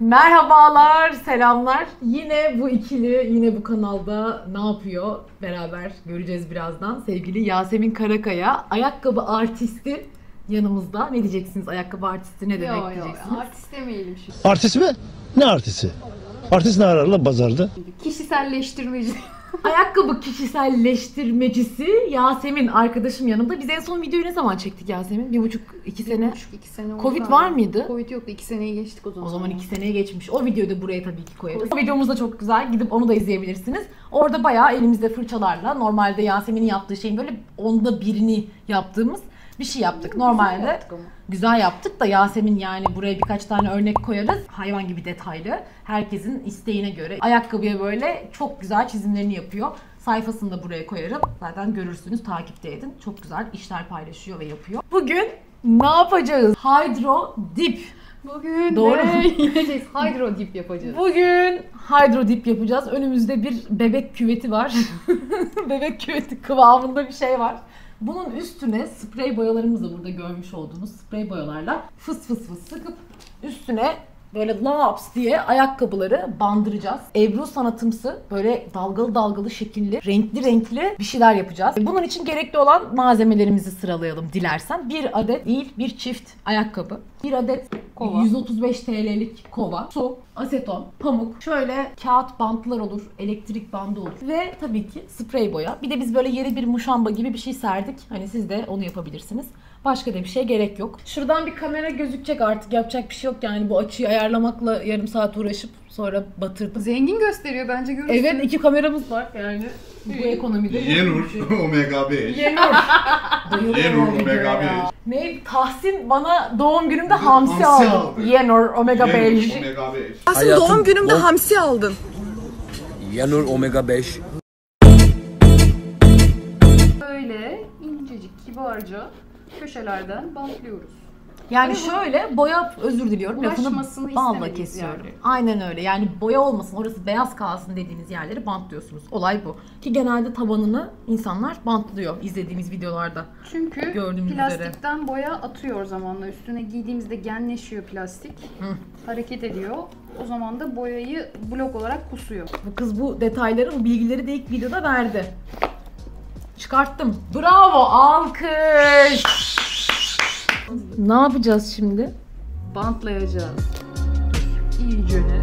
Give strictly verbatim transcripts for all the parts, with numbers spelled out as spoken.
Merhabalar, selamlar. Yine bu ikili, yine bu kanalda ne yapıyor beraber göreceğiz birazdan. Sevgili Yasemin Karakaya, ayakkabı artisti yanımızda. Ne diyeceksiniz? Ayakkabı artisti ne demek yo, diyeceksiniz? Yo, artist demeyelim şimdi. Artist mi? Ne artisti? Artist ne arar lan pazarda? Kişiselleştirmeci. Ayakkabı kişiselleştirmecisi Yasemin arkadaşım yanımda. Biz en son videoyu ne zaman çektik Yasemin? Bir buçuk, iki sene. Bir buçuk, iki sene oldu. Covid abi. var mıydı? Covid yoktu. iki seneyi geçtik o zaman. O zaman iki seneye geçmiş. O videoyu da buraya tabii ki koyarız. O videomuz da çok güzel. Gidip onu da izleyebilirsiniz. Orada bayağı elimizde fırçalarla normalde Yasemin'in yaptığı şeyin böyle onda birini yaptığımız bir şey yaptık. Normalde güzel yaptık, güzel yaptık da Yasemin yani buraya birkaç tane örnek koyarız. Hayvan gibi detaylı. Herkesin isteğine göre ayakkabıya böyle çok güzel çizimlerini yapıyor. Sayfasını da buraya koyarım. Zaten görürsünüz, takipte edin. Çok güzel işler paylaşıyor ve yapıyor. Bugün ne yapacağız? Hydro Dip. Bugün Doğru mu? yiyeceğiz. Hydro dip yapacağız. Bugün Hydro Dip yapacağız. Önümüzde bir bebek küveti var. Bebek küveti kıvamında bir şey var. Bunun üstüne sprey boyalarımızı da burada görmüş olduğunuz sprey boyalarla fıs fıs fıs sıkıp üstüne böyle laps diye ayakkabıları bandıracağız. Ebru sanatımsı böyle dalgalı dalgalı şekilli, renkli renkli bir şeyler yapacağız. Bunun için gerekli olan malzemelerimizi sıralayalım dilersen. Bir adet değil, bir çift ayakkabı. Bir adet kova. yüz otuz beş TL'lik kova. Su, aseton, pamuk. Şöyle kağıt bantlar olur, elektrik bandı olur. Ve tabii ki sprey boya. Bir de biz böyle yere bir muşamba gibi bir şey serdik. Hani siz de onu yapabilirsiniz. Başka da bir şey gerek yok. Şuradan bir kamera gözükecek artık. Yapacak bir şey yok yani. Bu açıyı ayarlamakla yarım saat uğraşıp sonra batırdım. Zengin gösteriyor bence, görürsün. Evet, iki kameramız var yani. Bu ekonomide. Yenur Omega beş. Yenur. Yenur Omega beş. Ne? Tahsin bana doğum günümde hamsi, Hamsi aldı. aldı. Yenur Omega beş. Yenur Omega beş. Aslında doğum günümde doğum- hamsi aldın. Yanur Omega beş. Böyle incecik, kibarca köşelerden bantlıyoruz. Yani Ve bu- şöyle boya, özür diliyorum, lafını Ulaşmasını balla istemediğiniz kesiyorum. yerleri. Aynen öyle. Yani boya olmasın, orası beyaz kalsın dediğiniz yerleri bantlıyorsunuz. Olay bu. Ki genelde tabanını insanlar bantlıyor izlediğimiz videolarda. Çünkü Gördüğümüz plastikten boya atıyor zamanla. Üstüne giydiğimizde genleşiyor plastik. Hı. Hareket ediyor. O zaman da boyayı blok olarak kusuyor. Bu kız bu detayları, bu bilgileri de ilk videoda verdi. Çıkarttım. Bravo, alkış. Ne yapacağız şimdi? Bantlayacağız. İyice ne?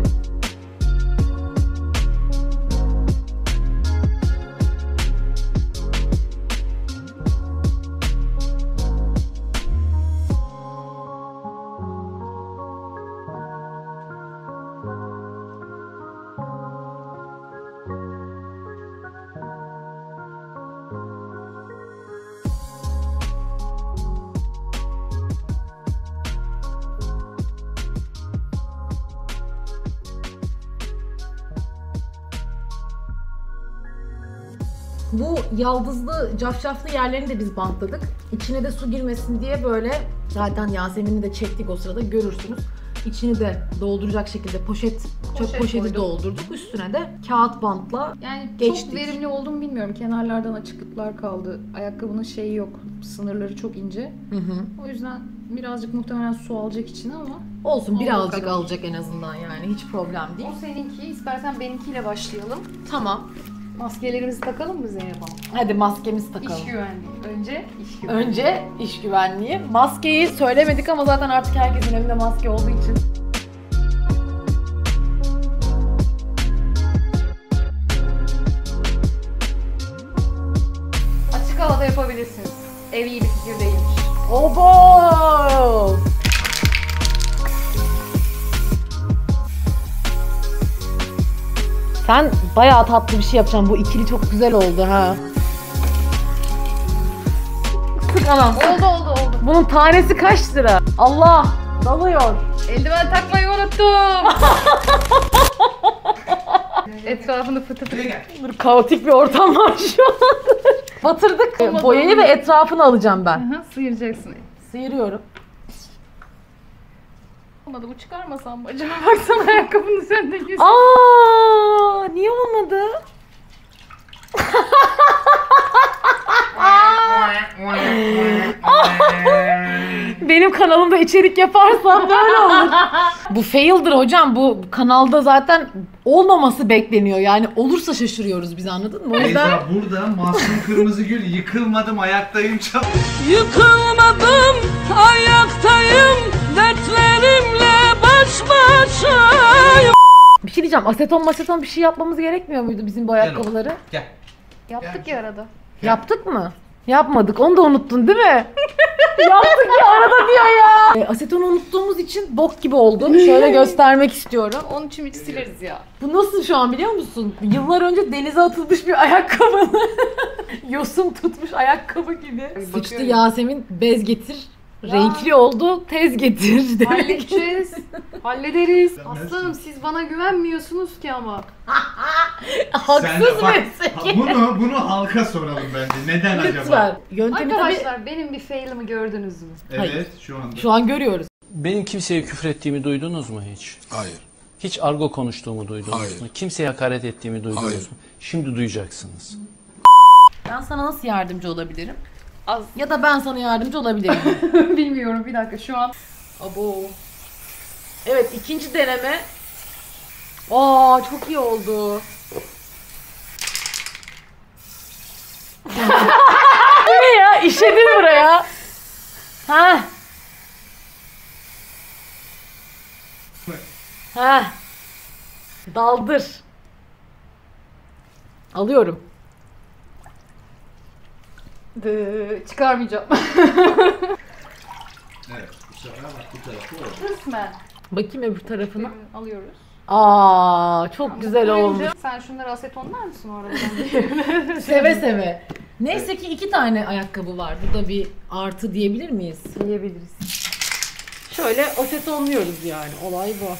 Bu yaldızlı, cafcaflı yerlerini de biz bantladık. İçine de su girmesin diye böyle, zaten Yasemin'i de çektik o sırada, görürsünüz. İçini de dolduracak şekilde poşet, çöp Poşet poşeti koyduk. doldurduk. Üstüne de kağıt bantla Yani geçtik. çok verimli oldu mu bilmiyorum. Kenarlardan açıklıklar kaldı. Ayakkabının şeyi yok. Sınırları çok ince. Hı hı. O yüzden birazcık muhtemelen su alacak içine ama Olsun, Olduğu birazcık kadar. alacak en azından yani, hiç problem değil. o seninki. İstersen benimkiyle başlayalım. Tamam. Maskelerimizi takalım mı Zeynep Hanım? Hadi maskemizi takalım. İş güvenliği. Önce iş güvenliği. Önce iş güvenliği. Maskeyi söylemedik ama zaten artık herkesin evinde maske olduğu için. Açık havada yapabilirsiniz. Ev iyi bir fikir değilmiş. Obo! Sen bayağı tatlı bir şey yapacaksın. Bu ikili çok güzel oldu ha. Sık anam. Oldu oldu oldu. Bunun tanesi kaç lira? Allah! Dalıyor. Eldiven takmayı unuttum. Etrafını fıtı fıtı. Dur, kaotik bir ortam var şu an. Batırdık. Olmadı, Boyayı olmadı. ve etrafını alacağım ben. Aha, sıyıracaksın. Sıyırıyorum. Olmadı, bu çıkarmasam mı acaba? Baksana ayakkabının üzerindeki. Aa, niye olmadı? Benim benim kanalımda içerik yaparsam böyle olur. Bu fail'dir hocam. Bu kanalda zaten olmaması bekleniyor. Yani olursa şaşırıyoruz biz, anladın mı? O yüzden... Beyza burada Mahsun Kırmızıgül yıkılmadım ayaktayım çal. Yıkılmadım, ayaktayım, dertlerimle baş başayım. Bir şey diyeceğim. Aseton maseton bir şey yapmamız gerekmiyor muydu bizim bu ayakkabıları? Gel. Yaptık ya arada. Yaptık mı? Yapmadık. Onu da unuttun değil mi? Yaptık ya arada diyor ya. E, asetonu unuttuğumuz için bok gibi oldu. Şöyle göstermek istiyorum. Onun için hiç sileriz ya. Bu nasıl şu an biliyor musun? Yıllar önce denize atılmış bir ayakkabı. Yosun tutmuş ayakkabı gibi. Sıçtı bakıyorum. Yasemin, bez getir. Ya. Renkli oldu, tez getir demek. Halledeceğiz. Hallederiz. Sen Aslanım nesin? siz bana güvenmiyorsunuz ki ama. Haksız Sen de bak, meslek. Bunu, bunu halka soralım bence. Neden acaba? Lütfen. Yöntemi Arkadaşlar tabii benim bir fail'ımı gördünüz mü? Evet Hayır. şu anda. şu an görüyoruz. Benim kimseye küfür ettiğimi duydunuz mu hiç? Hayır. Hiç argo konuştuğumu duydunuz Hayır. mu? Kimseye hakaret ettiğimi duydunuz Hayır. mu? Şimdi duyacaksınız. Ben sana nasıl yardımcı olabilirim? Az. Ya da ben sana yardımcı olabilirim. Bilmiyorum, bir dakika şu an. Abo. Evet, ikinci deneme. Aa, çok iyi oldu. Bu ne ya? İşedin buraya. Ha. Ha. Daldır. Alıyorum. Dı, çıkarmayacağım. Evet bu sefer bak bu tarafı oldu. Kısmen. Bakayım öbür tarafına. Alıyoruz. Aa, çok güzel olmuş. Sen şunları asetonlar mısın o arabadan? Seve seve. Neyse ki iki tane ayakkabı var. Bu da bir artı diyebilir miyiz? Diyebiliriz. Şöyle asetonluyoruz yani. Olay bu.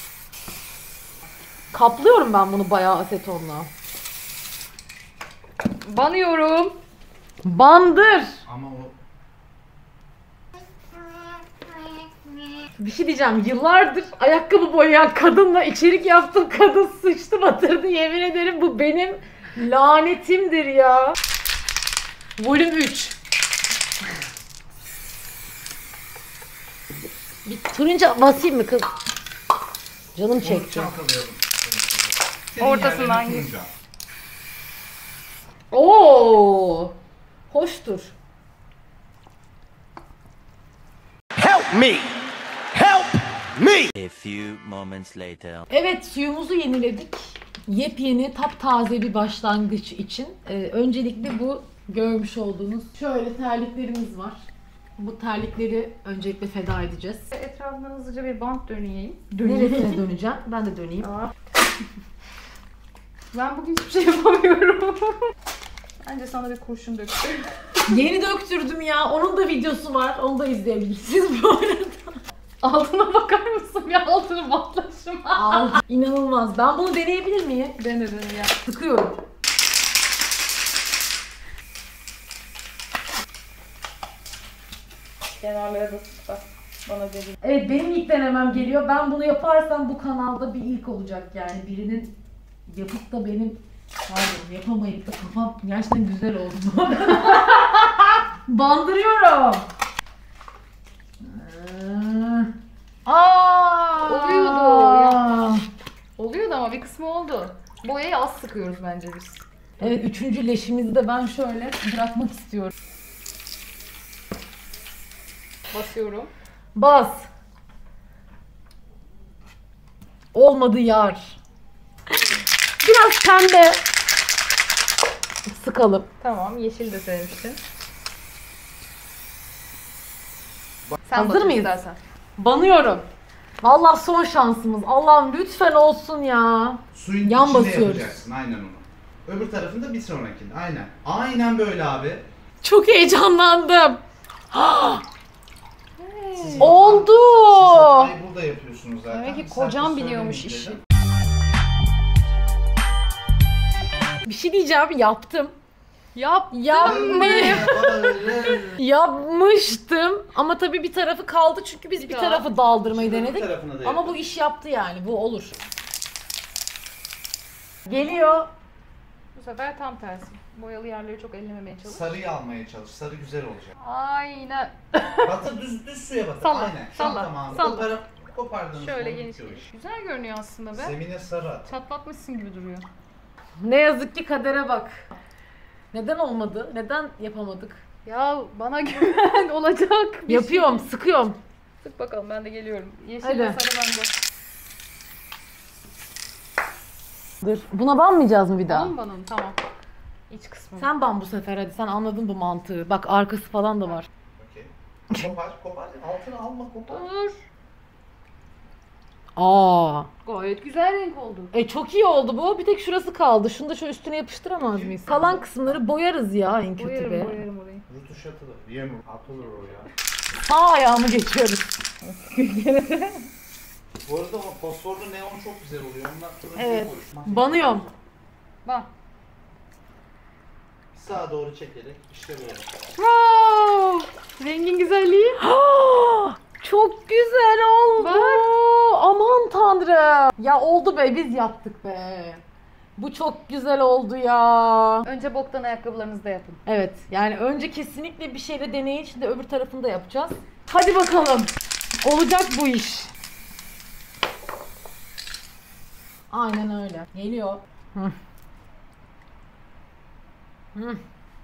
Kaplıyorum ben bunu bayağı asetonla. Banıyorum. Bandır. Ama o Bir şey diyeceğim. Yıllardır ayakkabı boyayan kadınla içerik yaptım. Kadın sıçtı batırdı. Yemin ederim bu benim lanetimdir ya. Volüm üç. Bir turuncu basayım mı kız? Canım çekti. çalkalıyorum. Ortasından Senin yerlerini gir. kuracağım. Oo, hoştur. Help me! Help me! A few moments later. Evet, suyumuzu yeniledik. Yepyeni, taptaze bir başlangıç için. Ee, öncelikle bu görmüş olduğunuz şöyle terliklerimiz var. Bu terlikleri öncelikle feda edeceğiz. Etrafından hızlıca bir bant döneyim. Neresine döneceğim? Ben de döneyim. Ben bugün hiçbir şey yapamıyorum. Bence sana bir kurşun döktüm. Yeni döktürdüm ya. Onun da videosu var. Onu da izleyebilirsiniz bu arada. Altına bakar mısın? Bir altını batlaşım. Al. İnanılmaz. Ben bunu deneyebilir miyim? Dene dene ya. Sıkıyorum. Kenarlara da sık bak. Bana dedi. Evet, benim ilk denemem geliyor. Ben bunu yaparsam bu kanalda bir ilk olacak yani. Birinin yapıp da benim pardon yapamayıp da kafam gerçekten güzel oldu. Bandırıyorum. Aa, Oluyordu ya. Oluyordu ama bir kısmı oldu. Boyayı az sıkıyoruz bence biz. Evet, üçüncü leşimizi de ben şöyle bırakmak istiyorum. Basıyorum. Bas. Olmadı yar. Biraz pembe. Sıkalım. Tamam, yeşil de sevmiştin. Sen Hazır batır mıyız? istersen. Banıyorum. Vallahi son şansımız. Allah'ım lütfen olsun ya. Suyun Yan içine basıyoruz. yapacaksın aynen onu. Öbür tarafında bir sonrakinde aynen. Aynen böyle abi. Çok heyecanlandım. Siz Oldu. Siz hatayı burada yapıyorsunuz zaten. Demek ki Biz kocam zaten biliyormuş söylemiş işi. dedim. Bir şey diyeceğim, yaptım. Yap. Yapma. Yapmıştım ama tabii bir tarafı kaldı çünkü biz Bir bir daha. tarafı daldırmayı Öbür denedik. tarafına da Ama yapalım. bu iş yaptı yani, bu olur. Geliyor. Bu sefer tam tersi. Boyalı yerleri çok ellememeye çalış. Sarıyı almaya çalış. Sarı güzel olacak. Aynen. Batır düz düz suya batır. Salla, Aynen. Şu an salla, tamamı. salla. Koparıp kopardığınız Şöyle zaman geniş bitiyor geniş. iş. Güzel görünüyor aslında be. Zemine sarı at. Çatlatmışsın gibi duruyor. Ne yazık ki kadere bak. Neden olmadı? Neden yapamadık? Ya bana güven olacak. bir Yapıyorum, sıkıyorum. şey. Sık bakalım ben de geliyorum. Yeşil Hadi. ve sarı bende. Dur. Buna banmayacağız mı bir daha? Tamam banalım tamam. İç kısmı. Sen ban bu sefer hadi. Sen anladın bu mantığı. Bak arkası falan da var. Okey. Kopar, kopar. Altını alma, kopar. Dur. Aa. Gayet güzel renk oldu. E çok iyi oldu bu. Bir tek şurası kaldı. Şunu da şu üstüne yapıştıramaz mıyız? Kalan kısımları boyarız ya en kötü Boyarım be. boyarım orayı. Rutuş atılır. Yemur. Atılır oraya. Sağ ayağımı geçiyoruz. Bu arada o fosforlu neon çok güzel oluyor. Ondan sonra Evet. koyuşma. Banıyorum. Bak. Sağa doğru çekerek işte böyle. Wow! Rengin güzelliği. Çok güzel oldu. Bak. Aman tanrım. Ya oldu be, biz yaptık be. Bu çok güzel oldu ya. Önce boktan ayakkabılarınızı da yapın. Evet, yani önce kesinlikle bir şeyle deneyin. Şimdi öbür tarafını da yapacağız. Hadi bakalım. Olacak bu iş. Aynen öyle. Geliyor. Hı. Hı.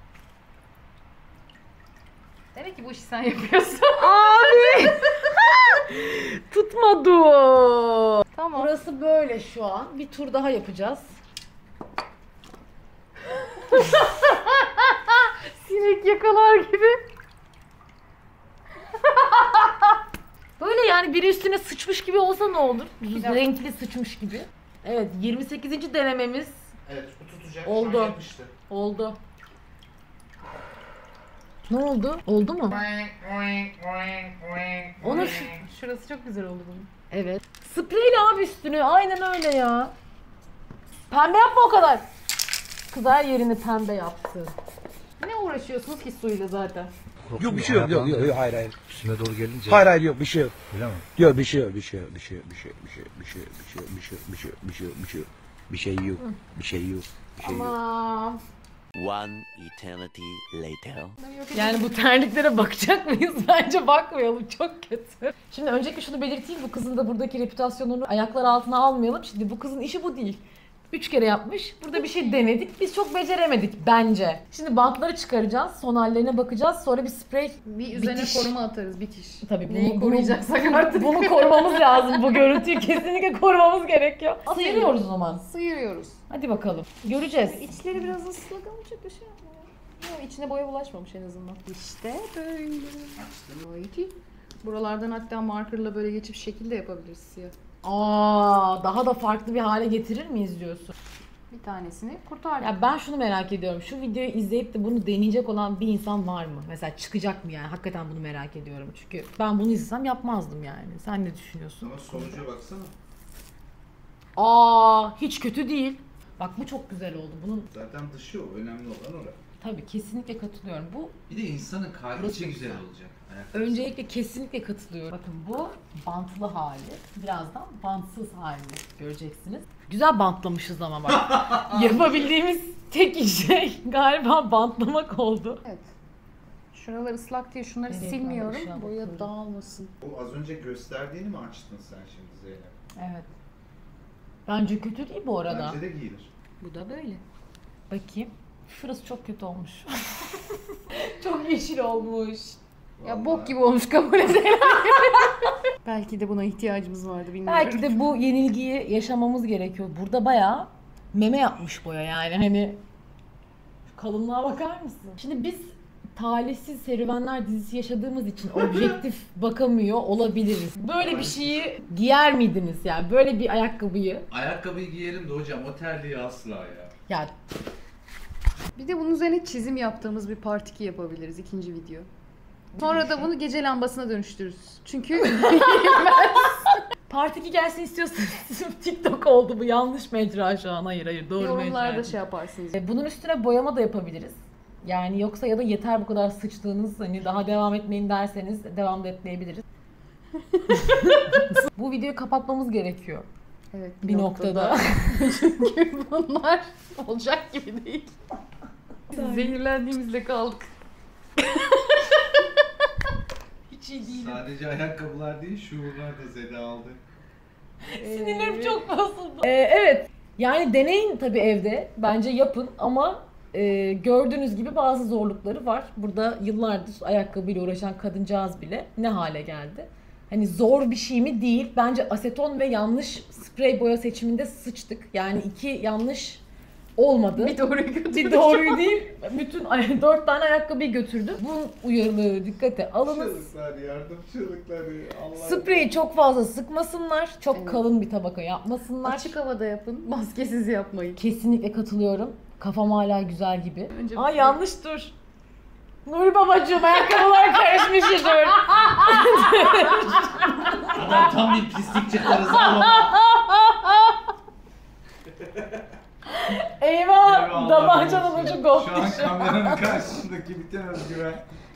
Demek ki bu işi sen yapıyorsun. Abi. Tutmadı. Tamam. Burası böyle şu an. Bir tur daha yapacağız. Sinek yakalar gibi. Böyle yani biri üstüne sıçmış gibi olsa ne olur? dakika. Renkli sıçmış gibi. Evet, yirmi sekizinci denememiz Evet, bu tutacak. Oldu. Şu an yapıştı. oldu. Ne oldu? Oldu mu? Onu şu... Şurası çok güzel oldu bunun. Evet. Spreyle abi üstünü. Aynen öyle ya. Pembe yapma o kadar. Kız her yerini pembe yaptı. Ne uğraşıyorsunuz ki suyla zaten? Yok bir şey yok yok yok hayır hayır. Üstüne doğru gelince. Hayır hayır yok bir şey yok. Öyle mi? Yok bir şey yok bir şey yok bir şey yok bir şey yok bir şey yok bir şey yok bir şey yok bir şey yok bir şey yok bir şey yok bir şey yok bir şey yok bir şey yok bir şey yok. Aman. One eternity later. Yani bu terliklere bakacak mıyız? Bence bakmayalım. Çok kötü. Şimdi öncelikle şunu belirteyim. Bu kızın da buradaki reputasyonunu ayaklar altına almayalım. Şimdi bu kızın işi bu değil. Üç kere yapmış. Burada bir şey denedik. Biz çok beceremedik bence. Şimdi bantları çıkaracağız. Son hallerine bakacağız. Sonra bir sprey Bir üzerine bitiş. koruma atarız bitiş. Tabii Neyi bunu, koruyacaksak bunu, artık. bunu korumamız lazım. Bu görüntüyü kesinlikle korumamız gerekiyor. Sıyırıyoruz o zaman. Sıyırıyoruz. Hadi bakalım. Göreceğiz. İçleri biraz ıslak ama çok da şey yapmıyor. Yok, içine boya bulaşmamış en azından. İşte böyle. Haydi. Buralardan hatta markerla böyle geçip şekil de yapabiliriz siyah. Aa, daha da farklı bir hale getirir miyiz diyorsun? Bir tanesini kurtardık. Ya ben şunu merak ediyorum. Şu videoyu izleyip de bunu deneyecek olan bir insan var mı? Mesela çıkacak mı yani? Hakikaten bunu merak ediyorum. Çünkü ben bunu izlesem yapmazdım yani. Sen ne düşünüyorsun? Ama sonuca baksana. Aa, hiç kötü değil. Bak bu çok güzel oldu. Bunun Zaten dışı o. Önemli olan orası. tabii kesinlikle katılıyorum. Bu Bir de insanın kalbi Burası güzel güzel. olacak. Ayakkabı. öncelikle kesinlikle katılıyorum. Bakın bu bantlı hali. Birazdan bantsız halini göreceksiniz. Güzel bantlamışız ama bak. Yapabildiğimiz tek şey galiba bantlamak oldu. Evet. Şuralar ıslak diye şunları Nereye silmiyorum. kaldı? Şuna Boya bakıyorum. dağılmasın. O az önce gösterdiğini mi açtın sen şimdi Zeynep? Evet. Bence kötü değil bu arada. Bence de giyilir. Bu da böyle. Bakayım. Şurası çok kötü olmuş. Çok yeşil olmuş. Ya Vallahi. bok gibi olmuş kabul edelim. Belki de buna ihtiyacımız vardı bilmiyorum. Belki de bu yenilgiyi yaşamamız gerekiyor. Burada bayağı meme yapmış boya yani hani. Şu kalınlığa bakar mısın? Şimdi biz Talihsiz Serüvenler dizisi yaşadığımız için objektif bakamıyor olabiliriz. Böyle bir şeyi giyer miydiniz yani? Böyle bir ayakkabıyı. Ayakkabıyı giyerim de hocam o terliği asla ya. Ya Bir de bunun üzerine çizim yaptığımız bir part iki yapabiliriz ikinci video. Sonra da bunu gece lambasına dönüştürürüz. Çünkü Part iki gelsin istiyorsanız TikTok oldu bu, yanlış mecra şu an. Hayır hayır doğru mecra. yorumlarda şey yaparsınız. E, Bunun üstüne boyama da yapabiliriz. Yani yoksa ya da yeter bu kadar sıçtığınız, hani daha devam etmeyin derseniz devam da etmeyebiliriz. Bu videoyu kapatmamız gerekiyor Evet, bir noktada. Çünkü bunlar olacak gibi değil. Zehirlendiğimizde kaldık. Hiç iyi değil. Sadece ayakkabılar değil, şuurlar da zede aldı. Sinirlerim çok bozuldu. Ee, evet. Yani deneyin tabii evde. Bence yapın ama e, gördüğünüz gibi bazı zorlukları var. Burada yıllardır ayakkabıyla uğraşan kadıncağız bile ne hale geldi. Hani zor bir şey mi değil. Bence aseton ve yanlış sprey boya seçiminde sıçtık. Yani iki yanlış olmadı. Bir doğruyu götürdük. Bir doğruyu değil. Bütün ay- dört tane ayakkabıyı götürdü. Bu uyarıları dikkate alınız. Çığlıklar, yardım çığlıkları. Allah. Spreyi çok fazla sıkmasınlar. Çok Evet. kalın bir tabaka yapmasınlar. Açık havada yapın. Maskesiz yapmayın. Kesinlikle katılıyorum. Kafam hala güzel gibi. Önce Aa yanlış dur. Nuri babacığım ayakkabılar karışmış dur. Adam tam bir pislik çıkarız ama. Eyvah! Damacanın ucu koptu Şu an şu an. kameranın karşısındaki bütün özgüven.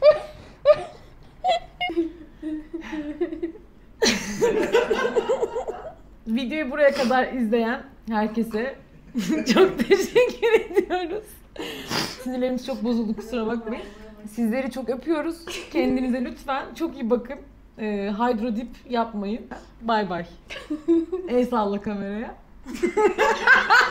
Videoyu buraya kadar izleyen herkese çok teşekkür ediyoruz. Sinirlerimiz çok bozuldu, kusura bakmayın. Sizleri çok öpüyoruz. Kendinize lütfen çok iyi bakın. Ee, hydrodip yapmayın. Bay bay. El salla kameraya.